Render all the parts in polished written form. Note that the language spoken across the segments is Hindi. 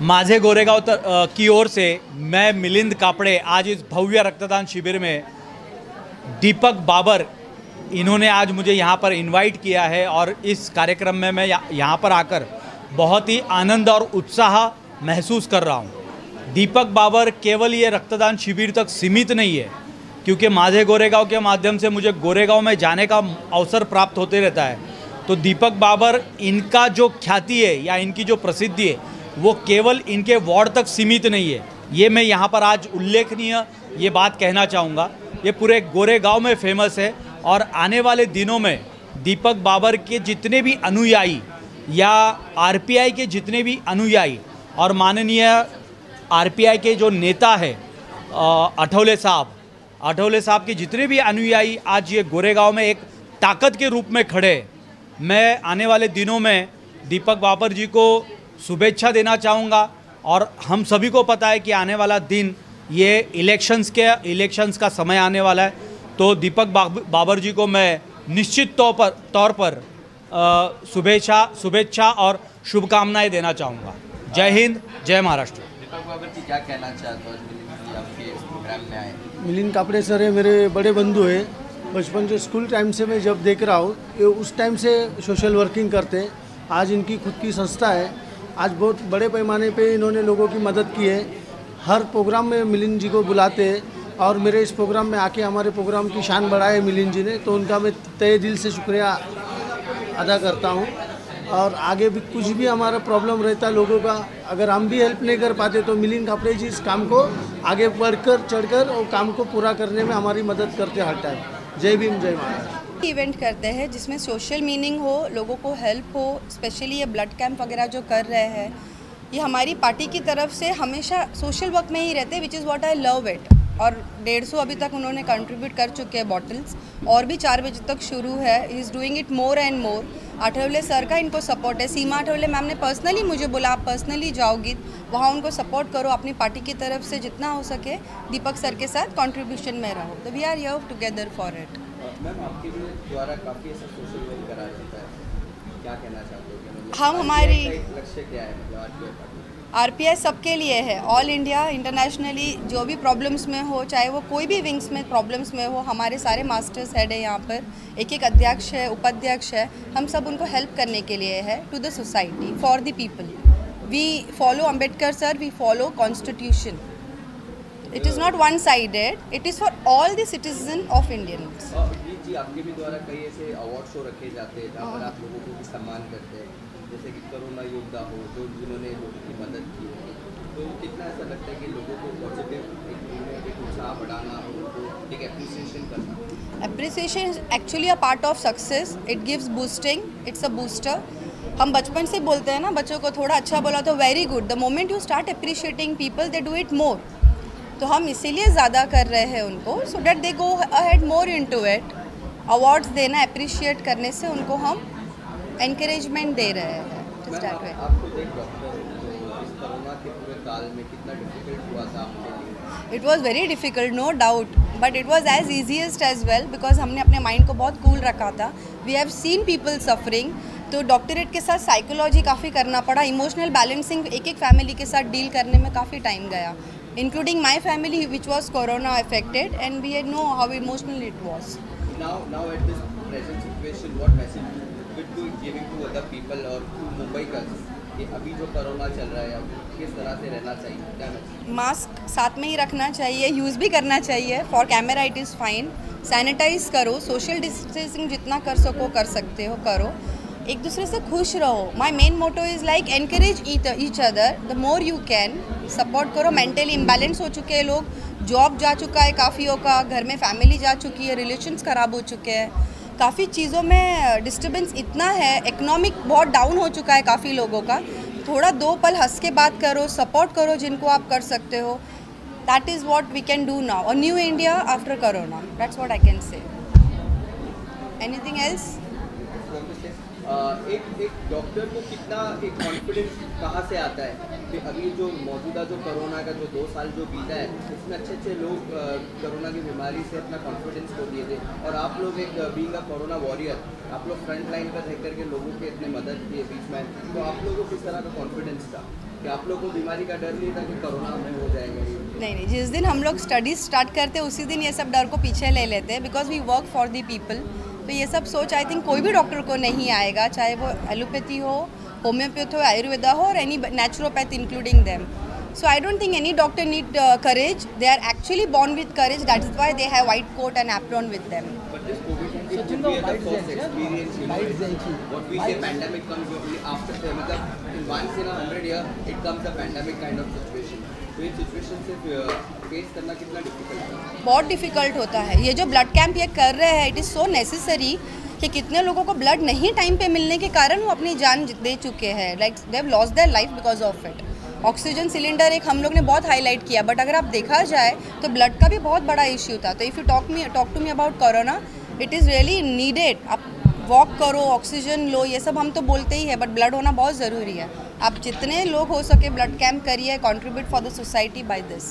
माझे गोरेगांव की ओर से मैं मिलिंद कापड़े आज इस भव्य रक्तदान शिविर में दीपक बाबर इन्होंने आज मुझे यहाँ पर इनवाइट किया है और इस कार्यक्रम में मैं यहाँ पर आकर बहुत ही आनंद और उत्साह महसूस कर रहा हूँ। दीपक बाबर केवल ये रक्तदान शिविर तक सीमित नहीं है, क्योंकि माझे गोरेगांव के माध्यम से मुझे गोरेगांव में जाने का अवसर प्राप्त होते रहता है। तो दीपक बाबर, इनका जो ख्याति है या इनकी जो प्रसिद्धि है वो केवल इनके वार्ड तक सीमित नहीं है। ये मैं यहाँ पर आज उल्लेखनीय ये बात कहना चाहूँगा, ये पूरे गोरेगांव में फेमस है। और आने वाले दिनों में दीपक बाबर के जितने भी अनुयायी या आरपीआई के जितने भी अनुयायी और माननीय आरपीआई के जो नेता है आठवले साहब के जितने भी अनुयायी आज ये गोरेगांव में एक ताकत के रूप में खड़े हैं। मैं आने वाले दिनों में दीपक बाबर जी को शुभेच्छा देना चाहूँगा। और हम सभी को पता है कि आने वाला दिन ये इलेक्शंस का समय आने वाला है, तो दीपक बाबर जी को मैं निश्चित तौर पर शुभेच्छा और शुभकामनाएं देना चाहूँगा। जय हिंद, जय महाराष्ट्र। दीपक बाबर जी क्या कहना चाहते हो मिलिंद जी आपके इस प्रोग्राम में आए? मिलिंद कापड़े सर है, मेरे बड़े बंधु है। बचपन से स्कूल टाइम से मैं जब देख रहा हूँ, ये उस टाइम से सोशल वर्किंग करते हैं। आज इनकी खुद की संस्था है। आज बहुत बड़े पैमाने पे इन्होंने लोगों की मदद की है। हर प्रोग्राम में मिलिंद जी को बुलाते हैं और मेरे इस प्रोग्राम में आके हमारे प्रोग्राम की शान बढ़ाए मिलिंद जी ने, तो उनका मैं तहे दिल से शुक्रिया अदा करता हूँ। और आगे भी कुछ भी हमारा प्रॉब्लम रहता लोगों का, अगर हम भी हेल्प नहीं कर पाते तो मिलिंद कापड़े जी इस काम को आगे बढ़कर चढ़कर और काम को पूरा करने में हमारी मदद करते हर टाइम। जय भीम, जय महाराष्ट्र। इवेंट करते हैं जिसमें सोशल मीनिंग हो, लोगों को हेल्प हो। स्पेशली ये ब्लड कैंप वगैरह जो कर रहे हैं, ये हमारी पार्टी की तरफ से हमेशा सोशल वर्क में ही रहते हैं, which is what I love it. और 150 अभी तक उन्होंने कंट्रीब्यूट कर चुके हैं बॉटल्स, और भी 4 बजे तक शुरू है। He is doing it more and more. Athawale sir का इनको सपोर्ट है। सीमा आठवले मैम ने पर्सनली मुझे बोला आप पर्सनली जाओगी वहाँ, उनको सपोर्ट करो, अपनी पार्टी की तरफ से जितना हो सके दीपक सर के साथ कंट्रीब्यूशन में रहो। तो we are here together for it. Ma'am आपके द्वारा काफ़ी ऐसा सोशल वर्क करा जाता है, क्या कहना चाहते हो? हम हमारी लक्ष्य क्या है? मतलब आरपीआई सबके लिए है, ऑल इंडिया इंटरनेशनली जो भी प्रॉब्लम्स में हो, चाहे वो कोई भी विंग्स में प्रॉब्लम्स में हो, हमारे सारे मास्टर्स हेड है यहाँ पर, एक अध्यक्ष है, उपाध्यक्ष है, हम सब उनको हेल्प करने के लिए है। To the society, for the people. We follow Ambedkar sir, we follow constitution. It is not one sided, it is for all the citizen of Indians. जी आपके भी द्वारा कई ऐसे अवार्ड शो रखे जाते हैं जहाँ पर आप लोगों को भी सम्मान करते हैं, जैसे कि कोरोना योद्धा हो, जो जिन्होंने लोगों की मदद की है, तो कितना ऐसा लगता है कि लोगों को पॉजिटिव एक उत्साह बढ़ाना, उनको एक एप्रिसिएशन करना? Appreciation actually a part of success. It gives boosting, it's a booster. हम बचपन से बोलते हैं ना, बच्चों को थोड़ा अच्छा बोला तो very good. The moment you start appreciating people, they do it more. तो हम इसीलिए ज़्यादा कर रहे हैं उनको, so that they go ahead more into it. Awards देना, अप्रिशिएट करने से उनको हम एनकरेजमेंट दे रहे हैं। आपको एक डॉक्टर इस कोरोना के पूरे काल में कितना डिफिकल्ट हुआ था आपके लिए? It was very difficult, no doubt, but it was as easiest as well, because हमने अपने माइंड को बहुत कूल रखा था। We have seen people suffering, तो डॉक्टरेट के साथ साइकोलॉजी काफ़ी करना पड़ा, इमोशनल बैलेंसिंग एक फैमिली के साथ डील करने में काफ़ी टाइम गया, including my family which was corona affected, and we know how emotional it was. Now at this present situation, what message would you giving to other people or to Mumbaikars कि अभी जो कोरोना चल रहा है, अब किस तरह से रहना चाहिए, क्या मैसेज? मास्क साथ में ही रखना चाहिए, यूज़ भी करना चाहिए। For camera it is fine. Sanitize करो, सोशल डिस्टेंसिंग जितना कर सको कर सकते हो करो, एक दूसरे से खुश रहो। My main motto is like encourage each other the more you can. Support करो। मेंटली इम्बैलेंस हो चुके हैं लोग, जॉब जा चुका है काफ़ियों का, घर में फैमिली जा चुकी है, रिलेशंस ख़राब हो चुके हैं, काफ़ी चीज़ों में डिस्टर्बेंस इतना है, इकोनॉमिक बहुत डाउन हो चुका है काफ़ी लोगों का। थोड़ा 2 पल हंस के बात करो, सपोर्ट करो जिनको आप कर सकते हो। That is what we can do now, a new India after corona. That's what I can say. Anything else? एक डॉक्टर को कितना एक कॉन्फिडेंस कहाँ से आता है कि अभी जो मौजूदा जो कोरोना का जो 2 साल जो बीता है, इसमें अच्छे लोग कोरोना की बीमारी से अपना कॉन्फिडेंस खो दिए थे, और आप लोग एक बीइंग अ कोरोना वॉरियर, आप लोग फ्रंट लाइन पर रह करके लोगों की इतनी मदद की है बीच में, तो आप लोगों को किस तरह का कॉन्फिडेंस था? कि आप लोग को बीमारी का डर नहीं था कि कोरोना में हो जाएगा ये? नहीं, जिस दिन हम लोग स्टडीज स्टार्ट करते हैं उसी दिन ये सब डर को पीछे ले लेते हैं, because we work for the people. तो ये सब सोच आई थिंक कोई भी डॉक्टर को नहीं आएगा, चाहे वो एलोपैथी हो, होम्योपैथ हो, आयुर्वेदा हो और any naturopath including them. So I don't think any doctor need courage. They are actually born with courage. That is why they have white coat and apron with them. But this COVID-19 could be the first experience. What we say pandemic comes only after, मतलब in once in 100 year it comes a pandemic kind of situation. तो ये सिचुएशन से फेस करना कितना डिफिकल्ट है? बहुत डिफिकल्ट होता है। ये जो ब्लड कैंप ये कर रहे हैं, इट इज़ सो नेसेसरी कि कितने लोगों को ब्लड नहीं टाइम पे मिलने के कारण वो अपनी जान दे चुके हैं, like they have lost their life because of it. Oxygen cylinder एक हम लोग ने बहुत हाईलाइट किया, बट अगर आप देखा जाए तो ब्लड का भी बहुत बड़ा इश्यू था। तो if you talk to me about corona, it is really needed. आप वॉक करो, ऑक्सीजन लो, ये सब हम तो बोलते ही है, बट ब्लड होना बहुत ज़रूरी है। आप जितने लोग हो सके ब्लड कैंप करिए, contribute for the society by this.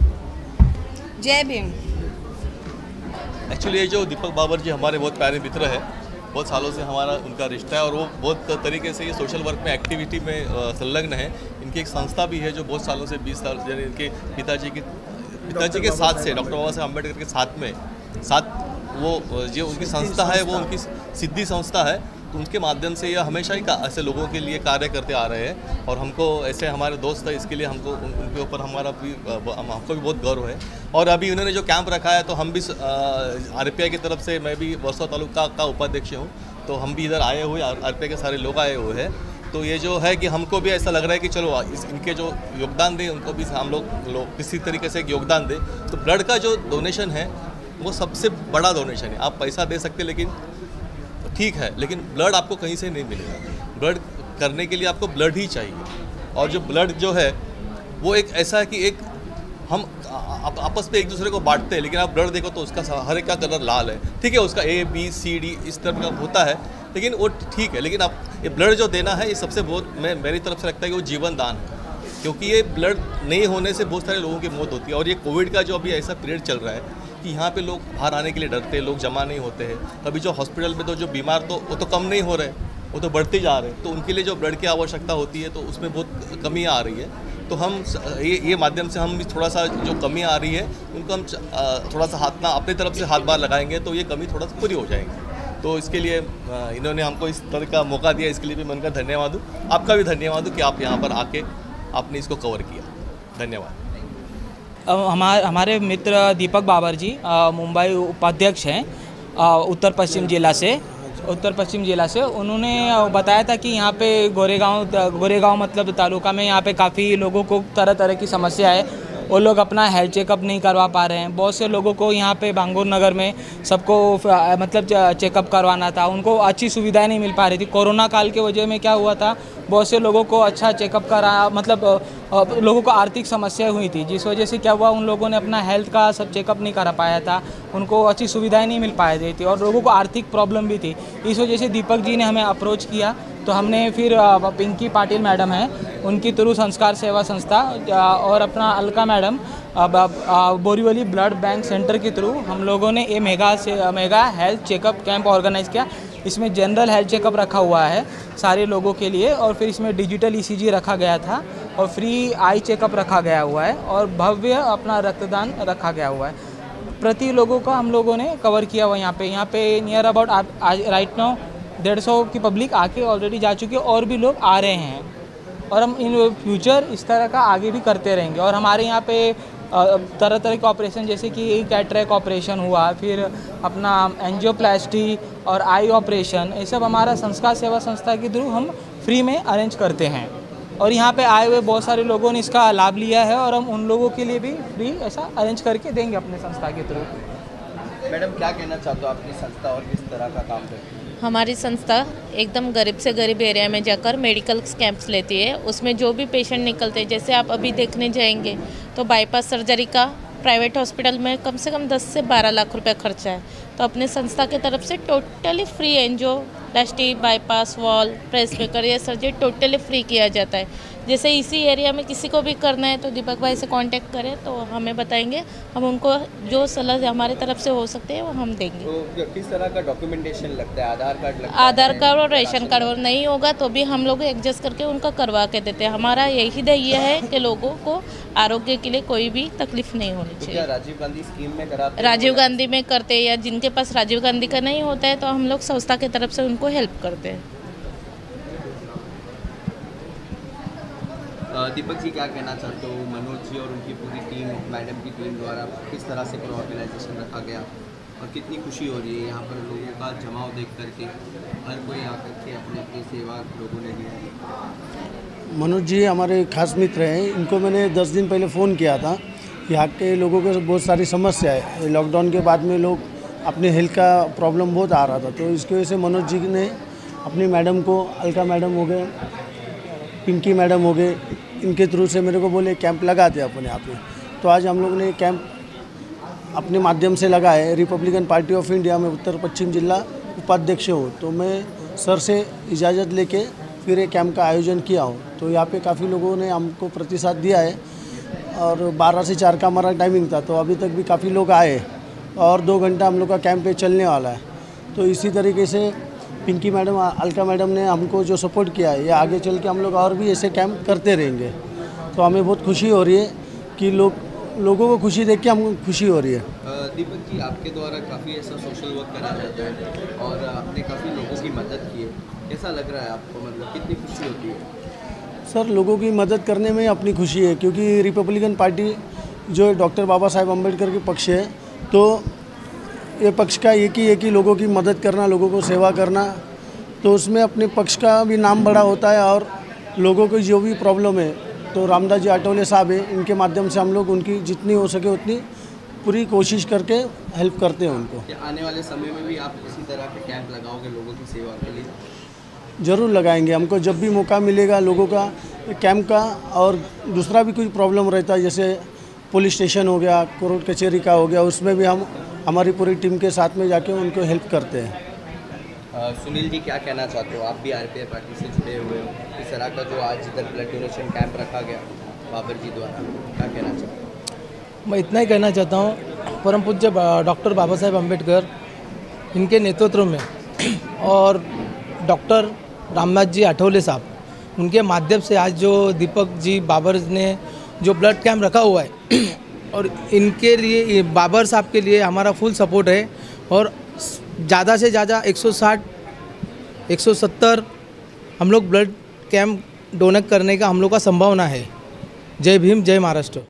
जय भीम। एक्चुअली ये जो दीपक बाबर जी हमारे बहुत प्यारे मित्र हैं, बहुत सालों से हमारा उनका रिश्ता है और वो बहुत तरीके से ये सोशल वर्क में एक्टिविटी में संलग्न है। इनकी एक संस्था भी है जो बहुत सालों से 20 साल यानी इनके पिताजी के साथ से डॉक्टर बाबा साहब अम्बेडकर के साथ वो जो उनकी संस्था है वो उनकी सिद्धि संस्था है। तो उनके माध्यम से यह हमेशा ही ऐसे लोगों के लिए कार्य करते आ रहे हैं और हमको ऐसे हमारे दोस्त है, इसके लिए हमको उनके ऊपर हमको भी बहुत गौरव है। और अभी उन्होंने जो कैंप रखा है तो हम भी RPI की तरफ से, मैं भी वर्सों तालुका का उपाध्यक्ष हूँ, तो हम भी इधर आए हुए, RPI के सारे लोग आए हुए हैं। तो ये जो है कि हमको भी ऐसा लग रहा है कि चलो इनके जो योगदान दें उनको भी हम लोग किसी तरीके से योगदान दें। तो ब्लड का जो डोनेशन है वो सबसे बड़ा डोनेशन है। आप पैसा दे सकते लेकिन ठीक है, लेकिन ब्लड आपको कहीं से नहीं मिलेगा। ब्लड करने के लिए आपको ब्लड ही चाहिए और जो ब्लड जो है वो एक ऐसा है कि एक हम आपस में एक दूसरे को बांटते हैं, लेकिन आप ब्लड देखो तो उसका हर एक का कलर लाल है, ठीक है, उसका A B C D इस तरह का होता है, लेकिन वो ठीक है। लेकिन आप ये ब्लड जो देना है ये सबसे बहुत मेरी तरफ से लगता है कि वो जीवन दान है, क्योंकि ये ब्लड नहीं होने से बहुत सारे लोगों की मौत होती है। और ये कोविड का जो अभी ऐसा पीरियड चल रहा है कि यहाँ पे लोग बाहर आने के लिए डरते हैं, लोग जमा नहीं होते हैं। अभी जो हॉस्पिटल में तो जो बीमार तो वो तो कम नहीं हो रहे, वो तो बढ़ते जा रहे हैं। तो उनके लिए जो ब्लड की आवश्यकता होती है तो उसमें बहुत कमी आ रही है। तो हम ये माध्यम से हम भी थोड़ा सा जो कमी आ रही है उनको हम थोड़ा सा अपनी तरफ से हाथ बार लगाएंगे तो ये कमी थोड़ा सा पूरी हो जाएगी। तो इसके लिए इन्होंने हमको इस तरह का मौका दिया, इसके लिए भी मैं उनका धन्यवाद हूँ। आपका भी धन्यवाद हूँ कि आप यहाँ पर आके आपने इसको कवर किया। धन्यवाद। हमारे मित्र दीपक बाबर जी मुंबई उपाध्यक्ष हैं उत्तर पश्चिम जिला से। उन्होंने बताया था कि यहाँ पे गोरेगांव मतलब तालुका में यहाँ पे काफ़ी लोगों को तरह तरह की समस्या है। वो लोग अपना हेल्थ चेकअप नहीं करवा पा रहे हैं। बहुत से लोगों को यहाँ पे बांगूर नगर में सबको मतलब चेकअप करवाना था, उनको अच्छी सुविधाएं नहीं मिल पा रही थी। कोरोना काल के वजह में क्या हुआ था, बहुत से लोगों को अच्छा चेकअप करा, मतलब लोगों को आर्थिक समस्या हुई थी, जिस वजह से क्या हुआ, उन लोगों ने अपना हेल्थ का सब चेकअप नहीं करा पाया था, उनको अच्छी सुविधाएं नहीं मिल पा रही थी और लोगों को आर्थिक प्रॉब्लम भी थी। इस वजह से दीपक जी ने हमें अप्रोच किया, तो हमने फिर पिंकी पाटिल मैडम हैं उनकी थ्रू संस्कार सेवा संस्था और अपना Alka madam Borivali blood bank centre के थ्रू हम लोगों ने ये mega health checkup camp organise किया। इसमें जनरल हेल्थ चेकअप रखा हुआ है सारे लोगों के लिए और फिर इसमें डिजिटल ECG रखा गया था और फ्री आई चेकअप रखा गया हुआ है और भव्य अपना रक्तदान रखा गया हुआ है। प्रति लोगों का हम लोगों ने कवर किया हुआ यहाँ पे नियर अबाउट राइट नाउ 150 की पब्लिक आके ऑलरेडी जा चुकी है और भी लोग आ रहे हैं और हम इन फ्यूचर इस तरह का आगे भी करते रहेंगे। और हमारे यहाँ पे तरह तरह के ऑपरेशन जैसे कि कैटरेक्ट ऑपरेशन हुआ, फिर अपना एंजियोप्लास्टी और आई ऑपरेशन, ये सब हमारा संस्कार सेवा संस्था के थ्रू हम फ्री में अरेंज करते हैं और यहाँ पे आए हुए बहुत सारे लोगों ने इसका लाभ लिया है और हम उन लोगों के लिए भी फ्री ऐसा अरेंज करके देंगे अपने संस्था के थ्रू। मैडम क्या कहना चाहते हो आपकी संस्था और किस तरह का काम करती है? हमारी संस्था एकदम गरीब से गरीब एरिया में जाकर मेडिकल कैंप्स लेती है। उसमें जो भी पेशेंट निकलते हैं, जैसे आप अभी देखने जाएंगे तो बाईपास सर्जरी का प्राइवेट हॉस्पिटल में कम से कम 10 से 12 लाख रुपए खर्चा है, तो अपने संस्था की तरफ से totally free angioplasty, bypass, valve, pacemaker, ये सर्जरी टोटली फ्री किया जाता है। जैसे इसी एरिया में किसी को भी करना है तो दीपक भाई से कांटेक्ट करें तो हमें बताएंगे, हम उनको जो सलाह हमारे तरफ से हो सकते हैं वो हम देंगे। तो किस तरह का डॉक्यूमेंटेशन लगता है? आधार कार्ड लगता है? आधार कार्ड और रेशन कार्ड, और नहीं होगा तो भी हम लोग एडजस्ट करके उनका करवा के देते हैं। हमारा यही ध्येय है कि लोगों को आरोग्य के लिए कोई भी तकलीफ नहीं होनी तो क्या चाहिए। राजीव गांधी स्कीम में कराते हैं? राजीव गांधी में करते हैं, या जिनके पास राजीव गांधी का नहीं होता है तो हम लोग संस्था की तरफ से उनको हेल्प करते हैं। दीपक जी क्या कहना चाहते हो? मनोज जी और उनकी पूरी टीम, मैडम की टीम द्वारा किस तरह से पूरा ऑर्गेनाइजेशन रखा गया और कितनी खुशी हो रही है यहाँ पर लोगों का जमाव देख करके, हर कोई आकर के अपनी अपनी सेवा लोगों ने दी है। मनोज जी हमारे खास मित्र हैं, इनको मैंने 10 दिन पहले फ़ोन किया था। यहाँ के लोगों को बहुत सारी समस्या है, लॉकडाउन के बाद में लोग अपने हेल्थ का प्रॉब्लम बहुत आ रहा था, तो इसकी वजह से मनोज जी ने अपनी मैडम को, अलका मैडम हो गए, पिंकी मैडम हो गए, इनके थ्रू से मेरे को बोले कैंप लगाते अपने यहाँ पे। तो आज हम लोग ने कैंप अपने माध्यम से लगा है। रिपब्लिकन पार्टी ऑफ इंडिया में उत्तर पश्चिम जिला उपाध्यक्ष हूँ, तो मैं सर से इजाज़त लेके फिर एक कैंप का आयोजन किया हूँ। तो यहाँ पे काफ़ी लोगों ने हमको प्रतिसाद दिया है और 12 से 4 का हमारा टाइमिंग था, तो अभी तक भी काफ़ी लोग आए और 2 घंटा हम लोग का कैंप पे चलने वाला है। तो इसी तरीके से पिंकी मैडम, अलका मैडम ने हमको जो सपोर्ट किया है, ये आगे चल के हम लोग और भी ऐसे कैंप करते रहेंगे। तो हमें बहुत खुशी हो रही है कि लोगों को खुशी देख के हमको खुशी हो रही है। दीपक जी, आपके द्वारा काफ़ी ऐसा सोशल वर्क करा जाता है और आपने काफ़ी लोगों की मदद की है, कैसा लग रहा है आपको? मतलब कितनी खुशी होती है? सर, लोगों की मदद करने में अपनी खुशी है, क्योंकि रिपब्लिकन पार्टी जो डॉक्टर बाबा साहेब अम्बेडकर के पक्ष है, तो ये पक्ष का एक ही लोगों की मदद करना, लोगों को सेवा करना, तो उसमें अपने पक्ष का भी नाम बड़ा होता है। और लोगों को जो भी प्रॉब्लम है, तो रामदास जी आठवले साहब हैं, इनके माध्यम से हम लोग उनकी जितनी हो सके उतनी पूरी कोशिश करके हेल्प करते हैं उनको। क्या आने वाले समय में भी आप इसी तरह के कैंप लगाओगे लोगों की सेवा के लिए? ज़रूर लगाएंगे, हमको जब भी मौका मिलेगा लोगों का कैंप का। और दूसरा भी कोई प्रॉब्लम रहता है, जैसे पुलिस स्टेशन हो गया, कोर्ट कचहरी का हो गया, उसमें भी हम हमारी पूरी टीम के साथ में जाके उनको हेल्प करते हैं। सुनील जी, क्या कहना चाहते हो? आप भी आरपीएफ पार्टी से जुड़े हुए हो, इस तरह का जो आज इधर ब्लड डोनेशन कैंप रखा गया बाबर जी द्वारा, क्या कहना चाहते हो? मैं इतना ही कहना चाहता हूँ, परम पूज्य डॉक्टर बाबा साहेब अम्बेडकर, इनके नेतृत्व में और डॉक्टर रामदास जी आठवले साहब, उनके माध्यम से आज जो दीपक जी बाबर ने जो ब्लड कैंप रखा हुआ है और इनके लिए, बाबर साहब के लिए हमारा फुल सपोर्ट है। और ज़्यादा से ज़्यादा 160 170 हम लोग ब्लड कैंप डोनेट करने का हम लोग का संभावना है। जय भीम, जय महाराष्ट्र।